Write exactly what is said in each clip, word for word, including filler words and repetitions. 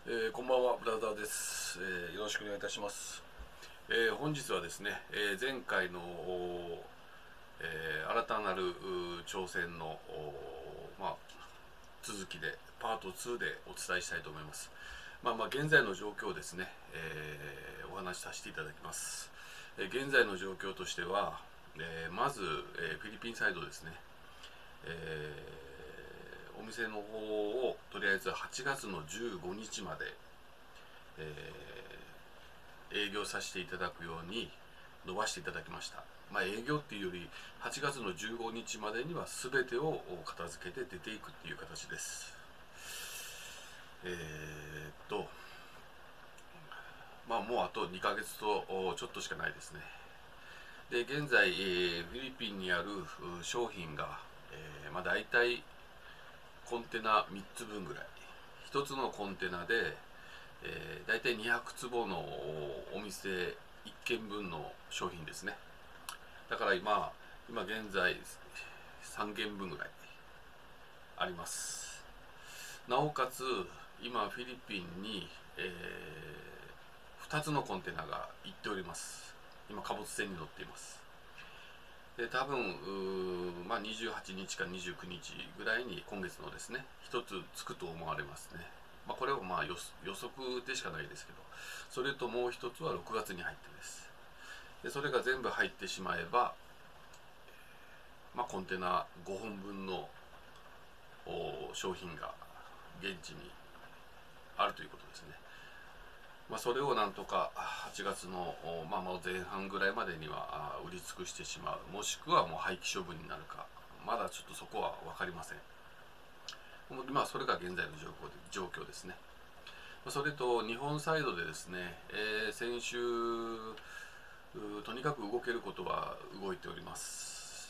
えー、こんばんは、ブラザーです、えー、よろしくお願いいたします。えー、本日はですね、えー、前回の、えー、新たなる挑戦の、まあ、続きでパートツーでお伝えしたいと思います。まあまあ現在の状況をですね、えー、お話しさせていただきます。えー、現在の状況としては、えー、まず、えー、フィリピンサイドですね、えー、お店の方をとりあえずはちがつのじゅうごにちまで、えー、営業させていただくように伸ばしていただきました。まあ、営業っていうよりはちがつのじゅうごにちまでには全てを片付けて出ていくっていう形です。えー、っとまあもうあとにかげつとちょっとしかないですね。で現在、えー、フィリピンにある商品が、えーまあ、大体コンテナみっつぶんぐらい、ひとつのコンテナで、えー、大体にひゃくつぼのお店いっけんぶんの商品ですね。だから今今現在さんけんぶんぐらいあります。なおかつ今フィリピンに、えー、ふたつのコンテナが行っております。今貨物船に乗っています。で多分まあ、にじゅうはちにちかにじゅうくにちぐらいに今月のですねひとつつくと思われますね。まあ、これはまあ予測でしかないですけど、それともう一つはろくがつに入ってです。でそれが全部入ってしまえば、まあ、コンテナごほんぶんの商品が現地にあるということですね。まあ、それをなんとかはちがつの、まあ、まあ前半ぐらいまでには売り尽くしてしまう、もしくはもう廃棄処分になるか、まだちょっとそこは分かりません。まあ、それが現在の状況ですね。それと日本サイドでですね、えー、先週とにかく動けることは動いております。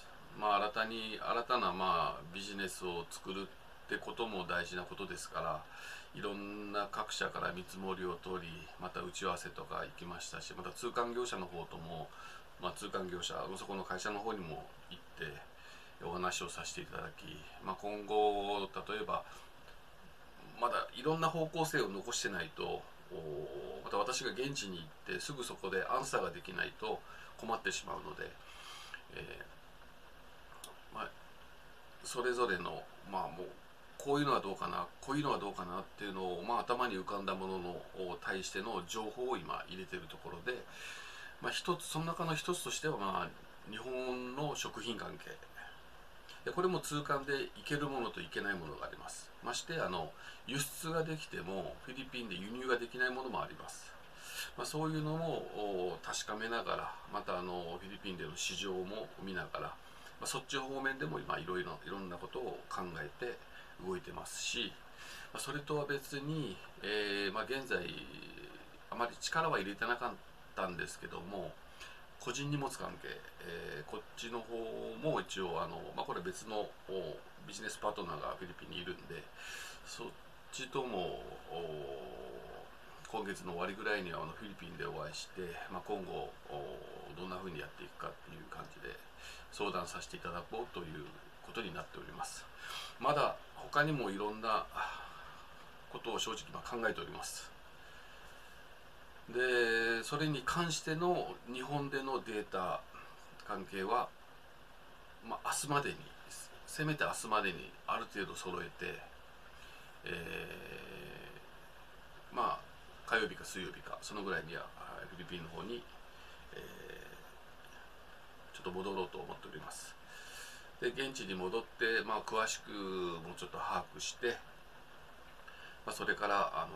まあ、新たに新たなまあビジネスを作るってことも大事なことですから、いろんな各社から見積もりを取り、また打ち合わせとか行きましたし、また通関業者の方とも、まあ、通関業者そこの会社の方にも行ってお話をさせていただき、まあ、今後例えばまだいろんな方向性を残してないと、また私が現地に行ってすぐそこでアンサーができないと困ってしまうので、えーまあ、それぞれのまあもうこういうのはどうかな、こういうのはどうかなっていうのを、まあ、頭に浮かんだものの対しての情報を今入れてるところで、まあ、一つその中の一つとしては、まあ、日本の食品関係で、これも通関でいけるものといけないものがあります。ましてあの輸出ができてもフィリピンで輸入ができないものもあります。まあ、そういうのも確かめながら、またあのフィリピンでの市場も見ながら、まあ、そっち方面でも今いろいろいろんなことを考えて動いてますし、まあ、それとは別に、えーまあ、現在あまり力は入れてなかったんですけども、個人荷物関係、えーこっちの方も一応あの、まあ、これ別のビジネスパートナーがフィリピンにいるんで、そっちとも今月の終わりぐらいにはあのフィリピンでお会いして、まあ、今後どんな風にやっていくかっていう感じで相談させていただこうということになっております。まだ他にもいろんなことを正直今考えております。でそれに関しての日本でのデータ関係は、まあ、明日までにせめて明日までにある程度揃えて、えー、まあ火曜日か水曜日かそのぐらいにはフィリピンの方に、えー、ちょっと戻ろうと思っております。で現地に戻って、まあ、詳しくもうちょっと把握して、まあ、それからあの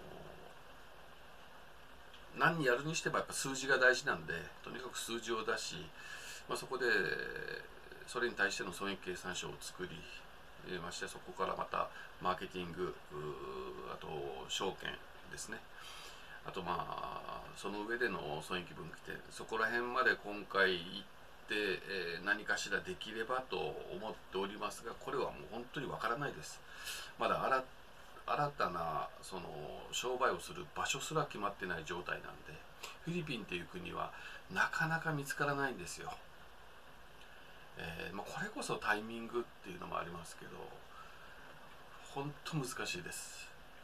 ー、何やるにしてもやっぱ数字が大事なんで、とにかく数字を出し、まあ、そこでそれに対しての損益計算書を作りまして、そこからまたマーケティング、あと証券ですね、あとまあその上での損益分岐点、そこら辺まで今回行ってえ何かしらできればと思っておりますが、これはもう本当にわからないです。まだ新新たなその商売をする場所すら決まってない状態なんで、フィリピンっていう国はなかなか見つからないんですよ。えーまあ、これこそタイミングっていうのもありますけど、本当難しいです。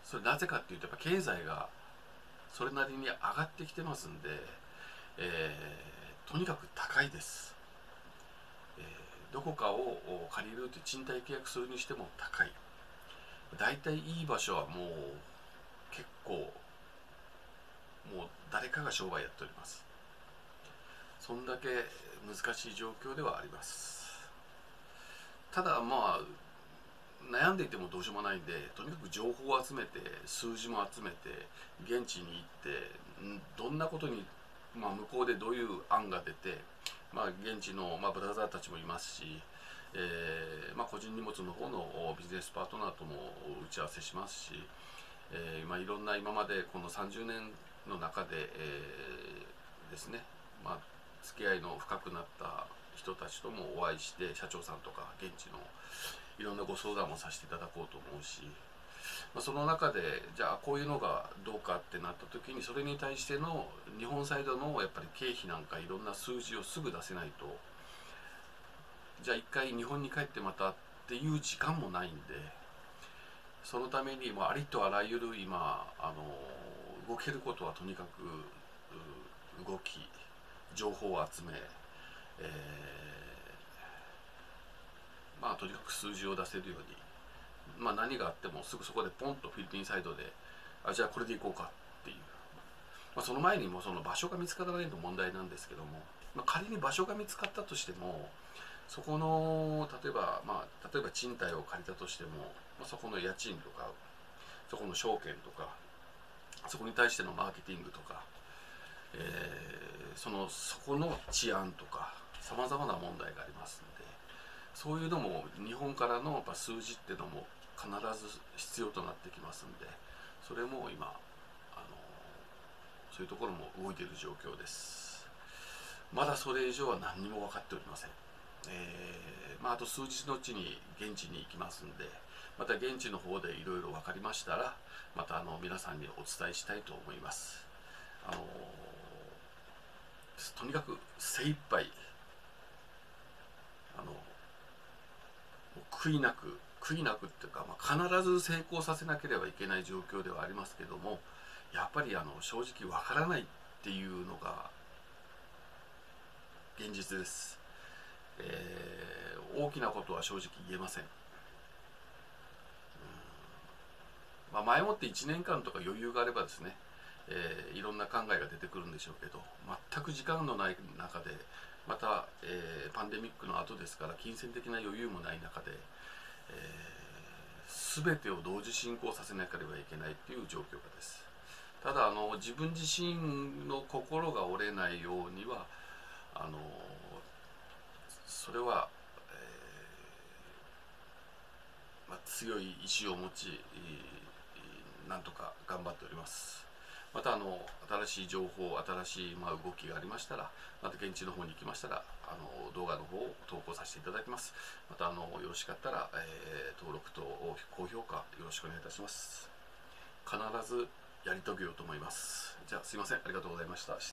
それなぜかっていうと、やっぱ経済がそれなりに上がってきてますんで、えー、とにかく高いです。えー、どこかを借りるって賃貸契約するにしても高い。だいたいいい場所はもう結構もう誰かが商売やっております。そんだけ難しい状況ではあります。ただまあ悩んでいてもどうしようもないんで、とにかく情報を集めて数字も集めて現地に行ってどんなことに、まあ、向こうでどういう案が出て、まあ、現地の、まあ、ブラザーたちもいますし、えーまあ、個人荷物の方のビジネスパートナーとも打ち合わせしますし、えーまあ、いろんな今までこのさんじゅうねんの中で、えー、ですね、まあ、付き合いの深くなった人たちともお会いして、社長さんとか現地のいろんなご相談もさせていただこうと思うし、まあ、その中でじゃあこういうのがどうかってなった時に、それに対しての日本サイドのやっぱり経費なんかいろんな数字をすぐ出せないと、じゃあ一回日本に帰ってまたっていう時間もないんで、そのためにもありとあらゆる今あの動けることはとにかく動き情報を集め、えー、まあとにかく数字を出せるように、まあ、何があってもすぐそこでポンとフィリピンサイドであじゃあこれでいこうかっていう、まあ、その前にもその場所が見つからないと問題なんですけども、まあ、仮に場所が見つかったとしても、そこの例えば、まあ、例えば賃貸を借りたとしても、まあ、そこの家賃とかそこの証券とかそこに対してのマーケティングとか、えー、そのそこの治安とかさまざまな問題がありますので、そういうのも日本からのやっぱ数字っていうのも必ず必要となってきますんで、それも今あのそういうところも動いている状況です。まだそれ以上は何にも分かっておりません。えーまあ、あと数日のうちに現地に行きますんで、また現地の方でいろいろ分かりましたら、またあの皆さんにお伝えしたいと思います。あのとにかく精一杯あの悔いなく悔いなくっていうか、まあ、必ず成功させなければいけない状況ではありますけども、やっぱりあの正直わからないっていうのが現実です。えー、大きなことは正直言えません。まあ、前もっていちねんかんとか余裕があればですね、えーいろんな考えが出てくるんでしょうけど、全く時間のない中で、また、えーパンデミックの後ですから金銭的な余裕もない中で、えー、全てを同時進行させなければいけないっていう状況がです。ただあの自分自身の心が折れないようにはあのそれは、えーまあ、強い意志を持ち、なんとか頑張っております。またあの新しい情報、新しいまあ動きがありましたら、また現地の方に行きましたら、あの動画の方を投稿させていただきます。またあのよろしかったら、えー登録と高評価よろしくお願いいたします。必ずやり遂げようと思います。じゃあすいません、ありがとうございました。